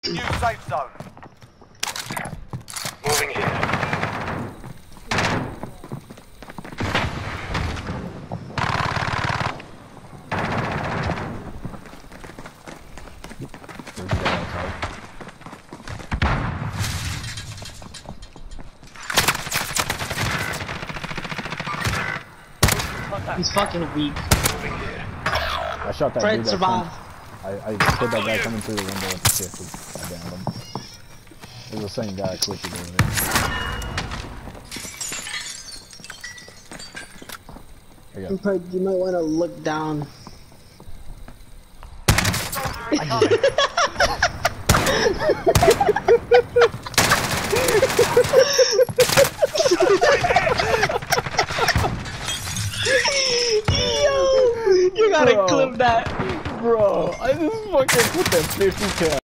New safe zone. Moving here. He's fucking weak. I shot that Fred dude. survived. I killed that guy coming through the window with the 50. I downed him. It was the same guy clicking over there. Fred, you might want to look down. Yo, you gotta clip that. Bro, I just fucking put that 50 cal.